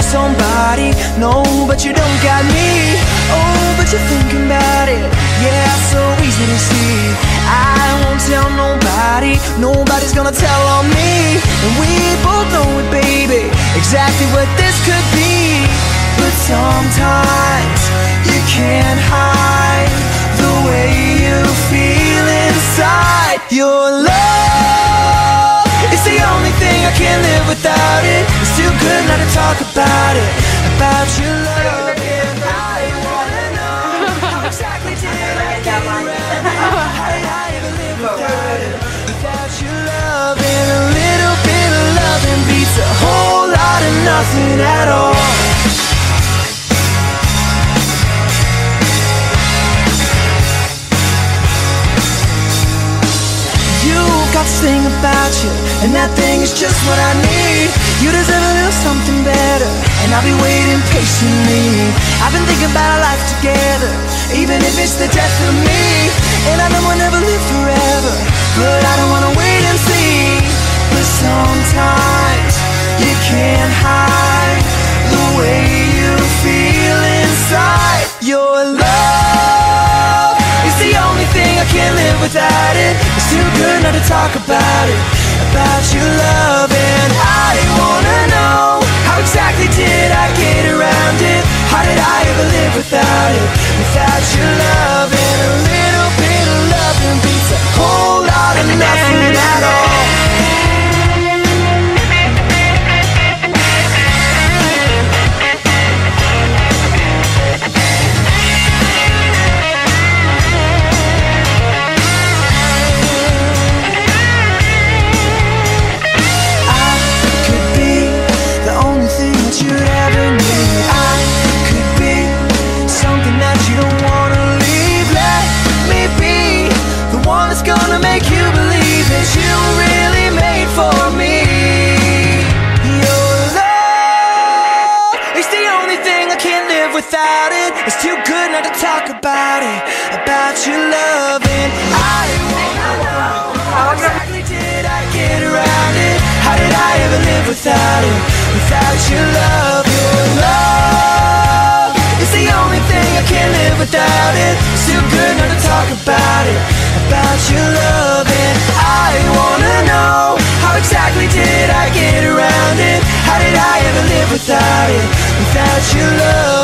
somebody. No, but you don't got me. Oh, but you're thinking about it. Yeah, so easy to see. I won't tell nobody. Nobody's gonna tell on me. And we both know it, baby, exactly what this could be. But sometimes you can't hide the way you feel inside. Your love is the only thing I can't live without it. It's too good not to talk about it. About your love, and I wanna know how exactly did I get around it? How did I ever live without it? Without your love, and a little bit of loving beats a whole lot of nothing at all. Got this thing about you, and that thing is just what I need. You deserve a little something better, and I'll be waiting patiently. I've been thinking about our life together, even if it's the death of me. And I know we'll never live forever, but I don't wanna wait and see. But sometimes you can't hide the way you feel inside. Your love is the only thing I can't live without it. It's too good not to talk about it. About your love, and I wanna know how exactly did I get around it? How did I ever live without it? Without your love, and a little bit of loving beats a whole lot of nothing at all. Without it, it's too good not to talk about it. About your love, and I wanna know how exactly did I get around it? How did I ever live without it? Without your love, your love is the only thing I can't live without it. It's too good not to talk about it. About your love, and I wanna know how exactly did I get around it? How did I ever live without it? Without your love.